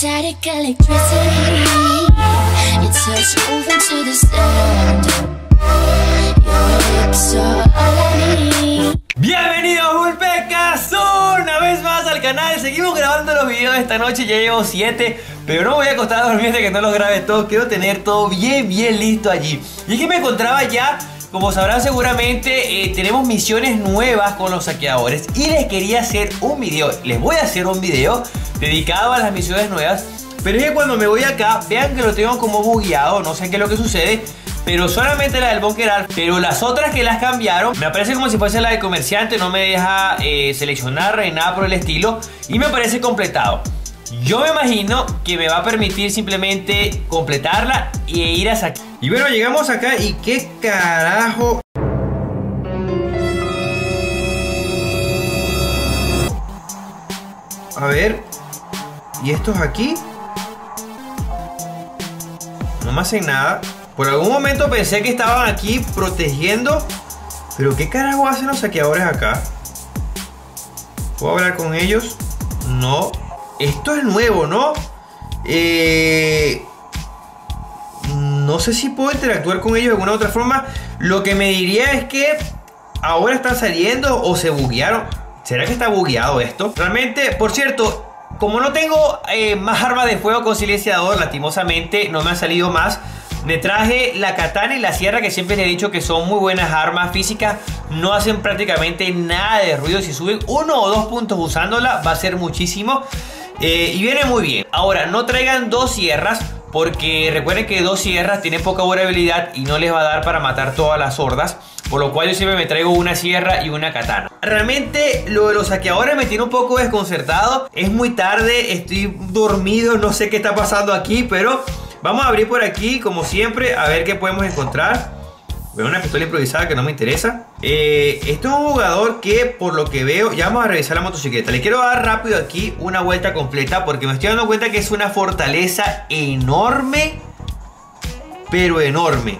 Static electricity, your touch moving to the sound. Your lips are all I need. Bienvenidos Vulpecas una vez más al canal. Seguimos grabando los videos de esta noche. Ya llevo 7, pero no me voy a acostar a dormir hasta que no los grabe todos. Quiero tener todo bien listo allí. Y es que me encontraba ya, como sabrán seguramente, tenemos misiones nuevas con los saqueadores. Y les quería hacer un video, les voy a hacer un video dedicado a las misiones nuevas. Pero es que cuando me voy acá, vean que lo tengo como bugueado. No sé qué es lo que sucede, pero solamente la del Bunker Alfa. Pero las otras que las cambiaron, me aparece como si fuese la de comerciante. No me deja seleccionar ni nada por el estilo. Y me aparece completado. Yo me imagino que me va a permitir simplemente completarla e ir a saquear. Y bueno, llegamos acá y qué carajo. A ver. ¿Y estos aquí? No me hacen nada. Por algún momento pensé que estaban aquí protegiendo. Pero ¿qué carajo hacen los saqueadores acá? ¿Puedo hablar con ellos? No. Esto es nuevo, ¿no? No sé si puedo interactuar con ellos de alguna otra forma. Lo que me diría es que ahora están saliendo o se buguearon. ¿Será que está bugueado esto? Realmente, por cierto, como no tengo más armas de fuego con silenciador, lastimosamente no me han salido más. Me traje la katana y la sierra, que siempre les he dicho que son muy buenas armas físicas. No hacen prácticamente nada de ruido. Si suben 1 o 2 puntos usándola, va a ser muchísimo. Y viene muy bien. Ahora, no traigan 2 sierras, porque recuerden que 2 sierras tienen poca durabilidad y no les va a dar para matar todas las hordas. Por lo cual yo siempre me traigo una sierra y una katana. Realmente lo de los saqueadores me tiene un poco desconcertado. Es muy tarde, estoy dormido, no sé qué está pasando aquí, pero vamos a abrir por aquí como siempre a ver qué podemos encontrar. Veo una pistola improvisada que no me interesa. Esto es un jugador que, por lo que veo, ya vamos a revisar la motocicleta. Le quiero dar rápido aquí una vuelta completa, porque me estoy dando cuenta que es una fortaleza enorme, pero enorme.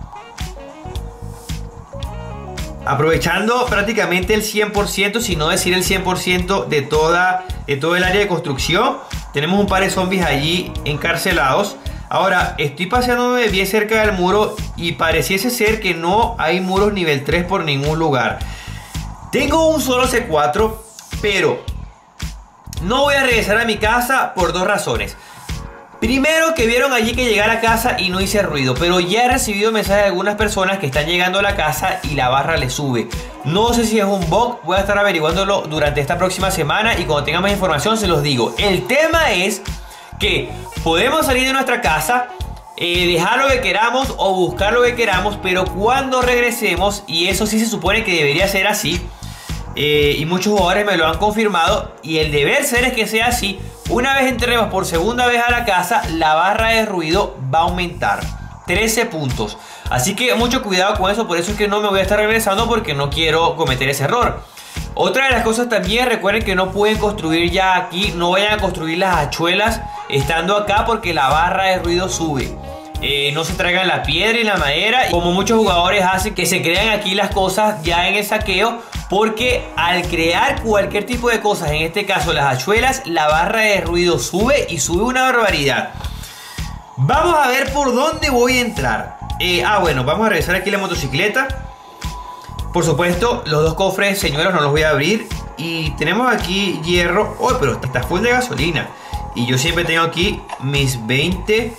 Aprovechando prácticamente el 100%, si no decir el 100% de todo el área de construcción. Tenemos un par de zombies allí encarcelados. Ahora, estoy paseándome bien cerca del muro y pareciese ser que no hay muros nivel 3 por ningún lugar. Tengo un solo C4, pero no voy a regresar a mi casa por 2 razones. Primero, que vieron allí que llegué a la casa y no hice ruido, pero ya he recibido mensajes de algunas personas que están llegando a la casa y la barra le sube. No sé si es un bug, voy a estar averiguándolo durante esta próxima semana y cuando tenga más información se los digo. El tema es que podemos salir de nuestra casa, dejar lo que queramos o buscar lo que queramos, pero cuando regresemos, y eso sí se supone que debería ser así, y muchos jugadores me lo han confirmado, y el deber ser es que sea así. Una vez entremos por segunda vez a la casa, la barra de ruido va a aumentar 13 puntos. Así que mucho cuidado con eso, por eso es que no me voy a estar regresando, porque no quiero cometer ese error. Otra de las cosas también, recuerden que no pueden construir ya aquí. No vayan a construir las hachuelas estando acá, porque la barra de ruido sube. No se traigan la piedra y la madera, como muchos jugadores hacen, que se crean aquí las cosas ya en el saqueo, porque al crear cualquier tipo de cosas, en este caso las hachuelas, la barra de ruido sube y sube una barbaridad. Vamos a ver por dónde voy a entrar. Bueno, vamos a revisar aquí la motocicleta. Por supuesto, los 2 cofres, señores, no los voy a abrir. Y tenemos aquí hierro. Oh, pero está full de gasolina. Y yo siempre tengo aquí mis 20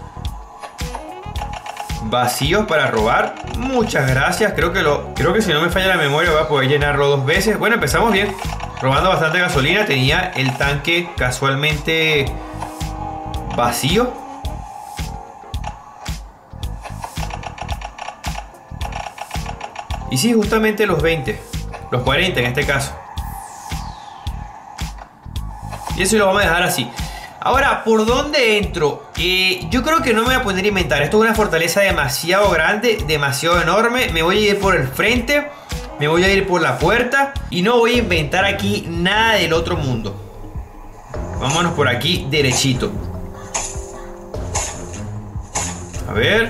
vacíos para robar. Muchas gracias. Creo que si no me falla la memoria voy a poder llenarlo 2 veces. Bueno, empezamos bien. Robando bastante gasolina. Tenía el tanque casualmente vacío. Y sí, justamente los 20. Los 40 en este caso. Y eso lo vamos a dejar así. Ahora, ¿por dónde entro? Yo creo que no me voy a poner a inventar. Esto es una fortaleza demasiado grande, demasiado enorme. Me voy a ir por el frente, me voy a ir por la puerta y no voy a inventar aquí nada del otro mundo. Vámonos por aquí derechito. A ver.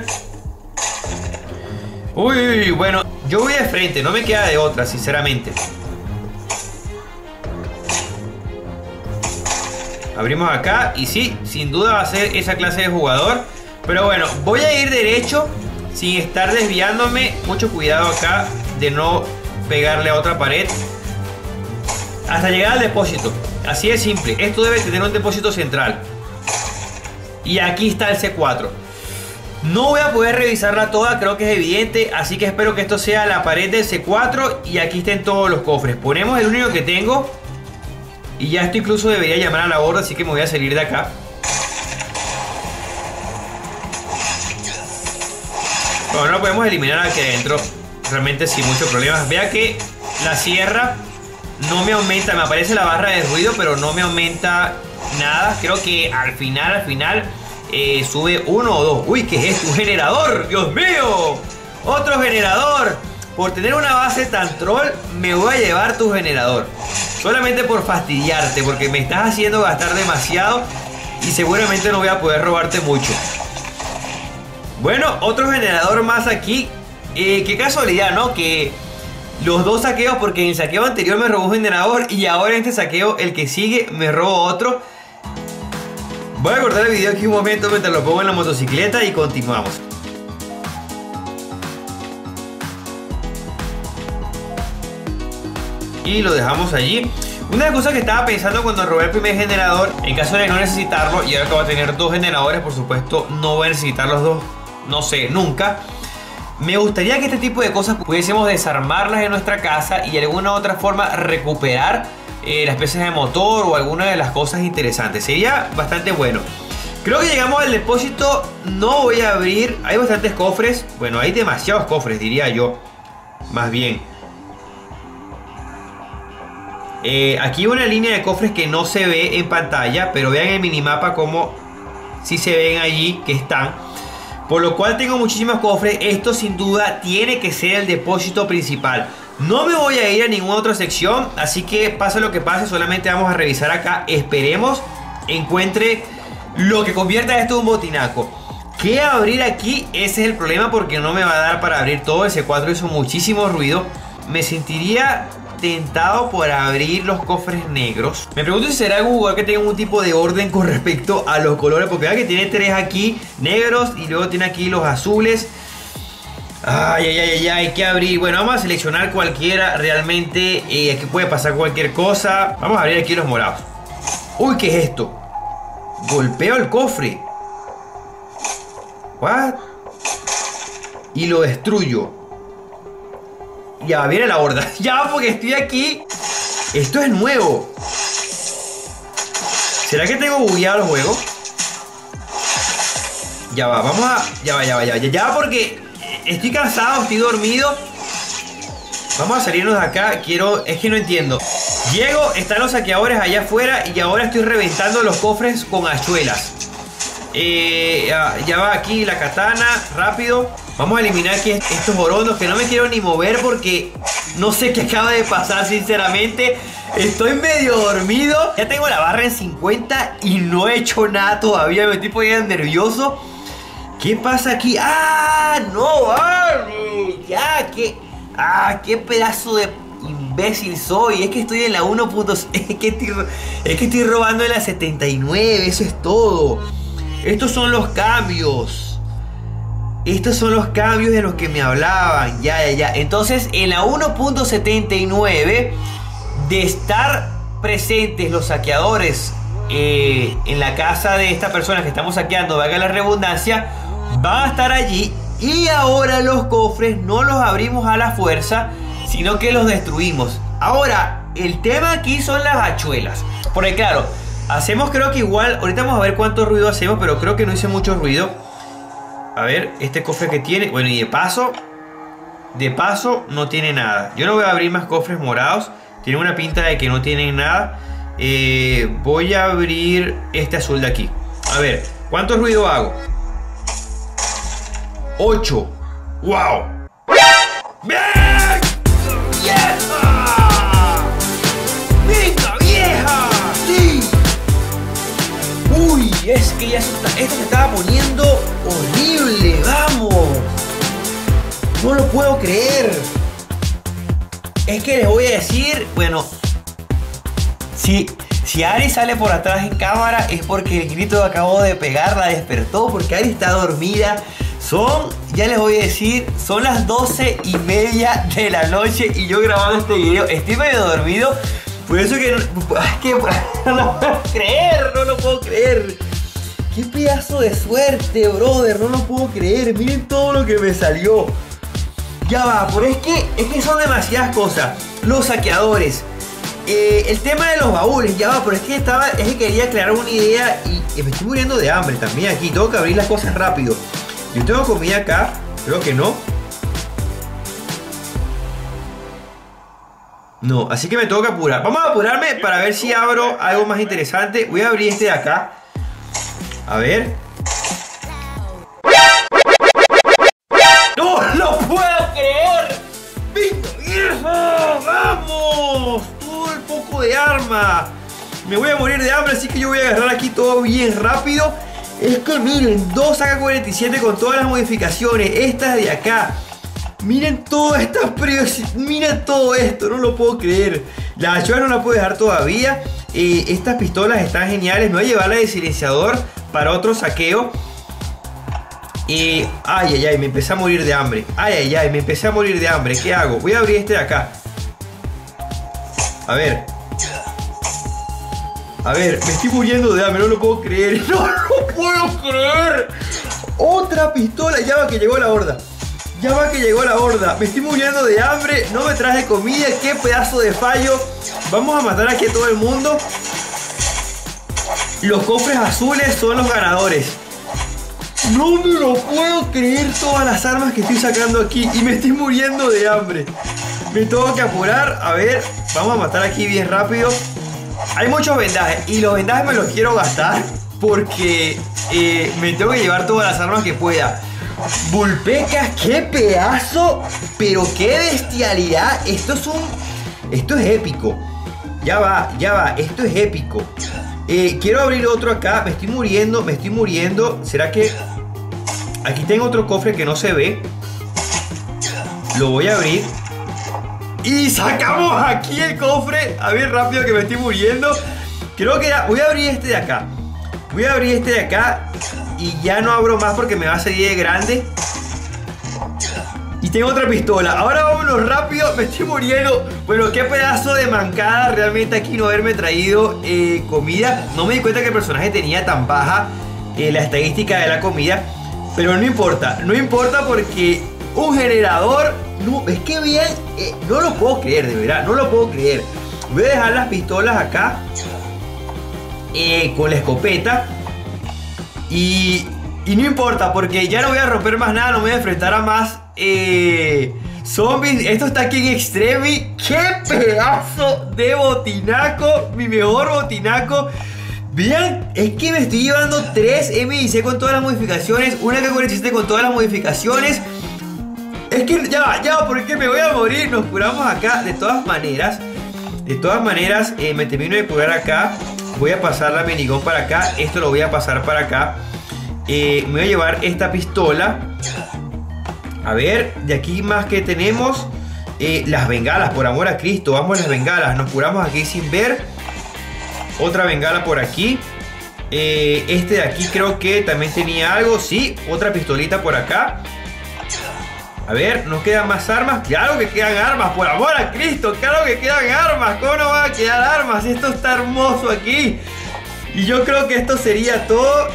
Uy, bueno, yo voy de frente, no me queda de otra, sinceramente. Abrimos acá y sí, sin duda va a ser esa clase de jugador. Pero bueno, voy a ir derecho sin estar desviándome. Mucho cuidado acá de no pegarle a otra pared hasta llegar al depósito. Así de simple. Esto debe tener un depósito central. Y aquí está el C4. No voy a poder revisarla toda, creo que es evidente. Así que espero que esto sea la pared del C4 y aquí estén todos los cofres. Ponemos el único que tengo. Y ya esto incluso debería llamar a la borda, así que me voy a salir de acá. Bueno, no lo podemos eliminar aquí adentro realmente sin muchos problemas. Vea que la sierra no me aumenta, me aparece la barra de ruido, pero no me aumenta nada. Creo que al final sube 1 o 2. Uy, ¿qué es esto? Un generador, Dios mío. Otro generador. Por tener una base tan troll, me voy a llevar tu generador. Solamente por fastidiarte, porque me estás haciendo gastar demasiado y seguramente no voy a poder robarte mucho. Bueno, otro generador más aquí. Qué casualidad, ¿no? Que los dos saqueos, porque en el saqueo anterior me robó un generador y ahora en este saqueo, el que sigue, me robo otro. Voy a cortar el video aquí un momento mientras lo pongo en la motocicleta y continuamos. Y lo dejamos allí. Una de las cosas que estaba pensando cuando robé el primer generador, en caso de no necesitarlo, y ahora que voy a tener dos generadores, por supuesto, no voy a necesitar los dos, no sé, nunca. Me gustaría que este tipo de cosas pudiésemos desarmarlas en nuestra casa y de alguna u otra forma recuperar las piezas de motor o alguna de las cosas interesantes. Sería bastante bueno. Creo que llegamos al depósito. No voy a abrir. Hay bastantes cofres. Bueno, hay demasiados cofres, diría yo. Más bien. Aquí hay una línea de cofres que no se ve en pantalla, pero vean el minimapa como sí se ven allí que están. Por lo cual tengo muchísimos cofres. Esto sin duda tiene que ser el depósito principal. No me voy a ir a ninguna otra sección, así que pase lo que pase, solamente vamos a revisar acá. Esperemos encuentre lo que convierta esto en un botinaco. ¿Qué abrir aquí? Ese es el problema, porque no me va a dar para abrir todo. El C4 hizo muchísimo ruido. Me sentiría tentado por abrir los cofres negros. Me pregunto si será algún jugador que tenga un tipo de orden con respecto a los colores, porque vean que tiene tres aquí negros y luego tiene aquí los azules. Ay, hay que abrir. Bueno, vamos a seleccionar cualquiera realmente. Aquí puede pasar cualquier cosa. Vamos a abrir aquí los morados. Uy, ¿qué es esto? Golpeo el cofre. What? Y lo destruyo. Ya, viene la horda. Ya, porque estoy aquí. Esto es nuevo. ¿Será que tengo bugueado el juego? Ya va, vamos a... Ya, porque estoy cansado, estoy dormido. Vamos a salirnos de acá. Es que no entiendo. Llego, están los saqueadores allá afuera y ahora estoy reventando los cofres con hachuelas. Ya va aquí la katana, rápido. Vamos a eliminar aquí estos orondos que no me quiero ni mover porque no sé qué acaba de pasar, sinceramente. Estoy medio dormido. Ya tengo la barra en 50 y no he hecho nada todavía. Me estoy poniendo nervioso. ¿Qué pasa aquí? ¡Ah! ¡No, Barney! Ya, qué pedazo de imbécil soy. Es que estoy en la 1. Es que estoy robando en la 79. Eso es todo. Estos son los cambios. Estos son los cambios de los que me hablaban. Ya. Entonces, en la 1.79, de estar presentes los saqueadores en la casa de esta persona que estamos saqueando, valga la redundancia, van a estar allí. Y ahora los cofres no los abrimos a la fuerza, sino que los destruimos. Ahora, el tema aquí son las hachuelas. Porque claro, hacemos creo que igual. Ahorita vamos a ver cuánto ruido hacemos, pero creo que no hice mucho ruido. A ver, este cofre que tiene. Bueno, y de paso no tiene nada. Yo no voy a abrir más cofres morados. Tiene una pinta de que no tienen nada. Voy a abrir este azul de aquí. A ver, ¿cuánto ruido hago? 8. ¡Wow! ¡Bien! ¡Vieja! ¡Venga, vieja! ¡Sí! Uy, es que ya esto se estaba poniendo horrible. ¡Vamos! No lo puedo creer. Es que les voy a decir, bueno, si Si Ari sale por atrás en cámara es porque el grito que acabo de pegar la despertó, porque Ari está dormida. Ya les voy a decir, son las 12:30 de la noche y yo grabando este video. Estoy medio dormido, por eso que no lo puedo creer, no lo puedo creer. Qué pedazo de suerte, brother, no lo puedo creer. Miren todo lo que me salió. Ya va, pero es que son demasiadas cosas. Los saqueadores, el tema de los baúles, ya va, pero es que quería aclarar una idea y me estoy muriendo de hambre también aquí. Tengo que abrir las cosas rápido. Yo tengo comida acá, creo que no. No, así que me tengo que apurar. Vamos a apurarme para ver si abro algo más interesante. Voy a abrir este de acá. A ver. ¡No lo puedo creer! ¡Viejo! ¡Vamos! Todo el poco de arma. Me voy a morir de hambre, así que yo voy a agarrar aquí todo bien rápido. Es que miren, 2 AK-47 con todas las modificaciones. Estas de acá. Miren todas estas miren todo esto, no lo puedo creer. La hachuela no la puedo dejar todavía. Estas pistolas están geniales. Me voy a llevar la de silenciador para otro saqueo. Ay, ay, ay, me empecé a morir de hambre. Ay, ay, ay, me empecé a morir de hambre. ¿Qué hago? Voy a abrir este de acá. A ver, me estoy muriendo de hambre, no lo puedo creer. No lo puedo creer. Otra pistola, ya va que llegó la horda. Ya va que llegó la horda. Me estoy muriendo de hambre, no me traje comida. Qué pedazo de fallo. Vamos a matar aquí a todo el mundo. Los cofres azules son los ganadores. No me lo puedo creer, todas las armas que estoy sacando aquí. Y me estoy muriendo de hambre. Me tengo que apurar. A ver, vamos a matar aquí bien rápido. Hay muchos vendajes y los vendajes me los quiero gastar porque me tengo que llevar todas las armas que pueda. Vulpecas, qué pedazo, pero qué bestialidad. Esto es épico. Ya va, esto es épico. Quiero abrir otro acá. Me estoy muriendo. ¿Será que aquí tengo otro cofre que no se ve? Lo voy a abrir. Y sacamos aquí el cofre. A ver, rápido que me estoy muriendo. Creo que voy a abrir este de acá. Y ya no abro más porque me va a salir de grande. Y tengo otra pistola. Ahora vámonos rápido, me estoy muriendo. Bueno, qué pedazo de mancada realmente aquí no haberme traído comida. No me di cuenta que el personaje tenía tan baja la estadística de la comida. Pero no importa porque un generador... No, es que bien, no lo puedo creer, de verdad, no lo puedo creer. Voy a dejar las pistolas acá con la escopeta. Y no importa porque ya no voy a romper más nada, no me voy a enfrentar a más zombies. Esto está aquí en Extremi. ¡Qué pedazo de botinaco! Mi mejor botinaco. Vean, es que me estoy llevando 3 M16 con todas las modificaciones, una AK-47 con todas las modificaciones. Es que ya va, porque me voy a morir. Nos curamos acá, de todas maneras, me termino de curar acá. Voy a pasar la minigun para acá. Esto lo voy a pasar para acá. Me voy a llevar esta pistola. A ver, de aquí más que tenemos las bengalas, por amor a Cristo. Vamos a las bengalas, nos curamos aquí sin ver. Otra bengala por aquí. Este de aquí creo que también tenía algo. Sí, otra pistolita por acá. A ver, ¿nos quedan más armas? ¡Claro que quedan armas! ¡Por amor a Cristo! ¡Claro que quedan armas! ¿Cómo no van a quedar armas? Esto está hermoso aquí. Y yo creo que esto sería todo.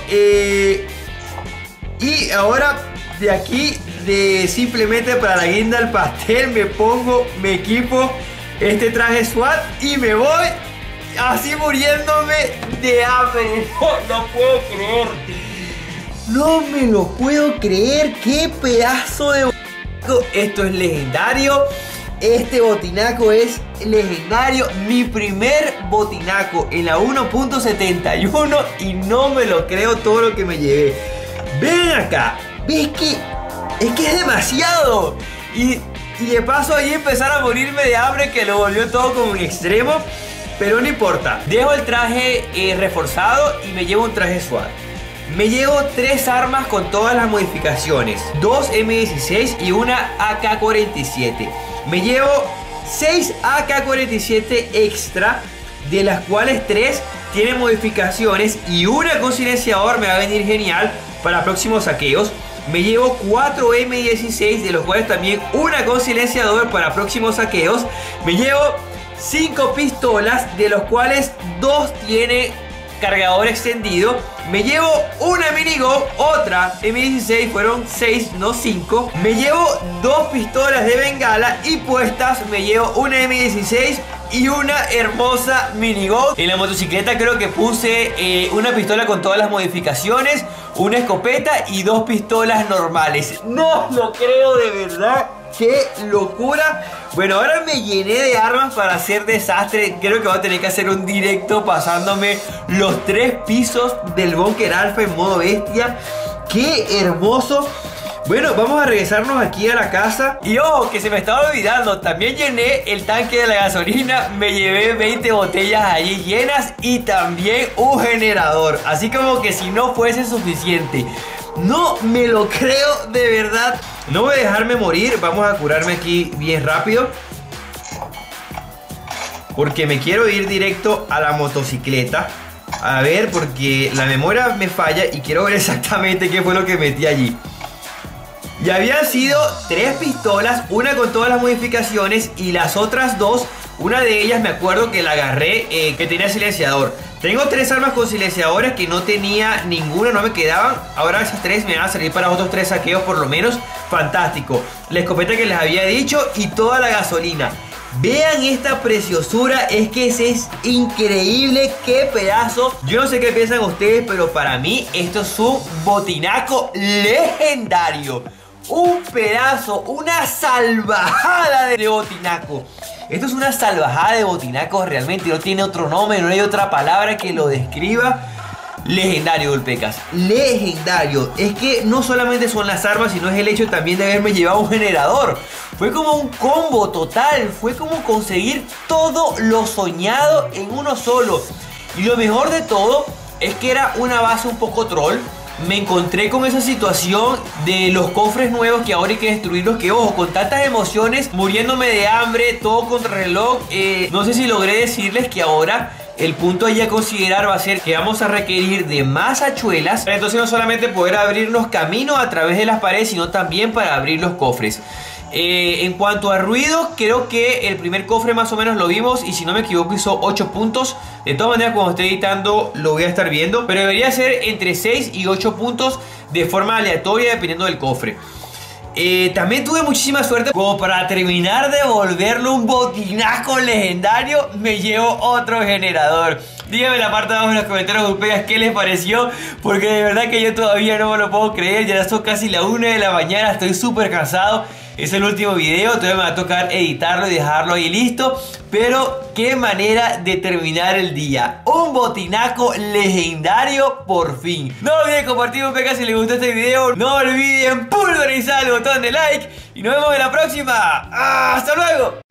Y ahora, de aquí, simplemente para la guinda del pastel, me equipo este traje SWAT y me voy así muriéndome de hambre. No puedo creer. No me lo puedo creer. ¡Qué pedazo de... Esto es legendario. Este botinaco es legendario. Mi primer botinaco en la 1.71 y no me lo creo todo lo que me llevé. Ven acá. ¿Ves que es demasiado? Y de paso ahí empezar a morirme de hambre, que lo volvió todo como un extremo. Pero no importa. Dejo el traje reforzado y me llevo un traje SWAT. Me llevo 3 armas con todas las modificaciones, 2 M16 y una AK-47. Me llevo 6 AK-47 extra de las cuales 3 tienen modificaciones y una con silenciador me va a venir genial para próximos saqueos. Me llevo 4 M16, de los cuales también una con silenciador para próximos saqueos. Me llevo 5 pistolas, de los cuales 2 tienen cargador extendido. Me llevo una minigun, otra M16, fueron 6, no 5. Me llevo 2 pistolas de bengala y puestas me llevo una M16 y una hermosa minigun. En la motocicleta creo que puse una pistola con todas las modificaciones, una escopeta y 2 pistolas normales. No lo creo, de verdad. ¡Qué locura! Bueno, ahora me llené de armas para hacer desastre. Creo que voy a tener que hacer un directo pasándome los 3 pisos del Bunker Alfa en modo bestia. ¡Qué hermoso! Bueno, vamos a regresarnos aquí a la casa. Y ojo, que se me estaba olvidando, también llené el tanque de la gasolina. Me llevé 20 botellas allí llenas y también un generador. Así como que si no fuese suficiente. No me lo creo, de verdad. No voy a dejarme morir. Vamos a curarme aquí bien rápido, porque me quiero ir directo a la motocicleta. A ver, porque la memoria me falla y quiero ver exactamente qué fue lo que metí allí. Y habían sido 3 pistolas, una con todas las modificaciones y las otras 2, una de ellas me acuerdo que la agarré que tenía silenciador. Tengo 3 armas con silenciadores que no tenía ninguna, no me quedaban. Ahora esas 3 me van a servir para otros 3 saqueos por lo menos. Fantástico. La escopeta que les había dicho y toda la gasolina. Vean esta preciosura, es que es increíble, qué pedazo. Yo no sé qué piensan ustedes, pero para mí esto es un botinaco legendario. Un pedazo, una salvajada de botinaco. Esto es una salvajada de botinaco, realmente no tiene otro nombre, no hay otra palabra que lo describa. Legendario, Golpecas, legendario. Es que no solamente son las armas, sino es el hecho también de haberme llevado un generador. Fue como un combo total, fue como conseguir todo lo soñado en uno solo. Y lo mejor de todo es que era una base un poco troll. Me encontré con esa situación de los cofres nuevos que ahora hay que destruirlos. Que ojo, con tantas emociones, muriéndome de hambre, todo contra reloj. No sé si logré decirles que ahora el punto ahí a considerar va a ser que vamos a requerir de más hachuelas. Entonces no solamente poder abrirnos camino a través de las paredes, sino también para abrir los cofres. En cuanto a ruido, creo que el primer cofre más o menos lo vimos y si no me equivoco hizo 8 puntos. De todas maneras, cuando esté editando lo voy a estar viendo, pero debería ser entre 6 y 8 puntos de forma aleatoria dependiendo del cofre. También tuve muchísima suerte. Como para terminar de volverle un botinaco legendario, me llevo otro generador. Díganme en la parte de abajo en los comentarios, Golpecas, qué les pareció, porque de verdad que yo todavía no me lo puedo creer. Ya son casi la 1 de la mañana, estoy súper cansado. Es el último video, todavía me va a tocar editarlo y dejarlo ahí listo. Pero qué manera de terminar el día. Un botinaco legendario por fin. No olviden compartir, Golpecas, si les gustó este video. No olviden pulverizar el botón de like. Y nos vemos en la próxima. ¡Hasta luego!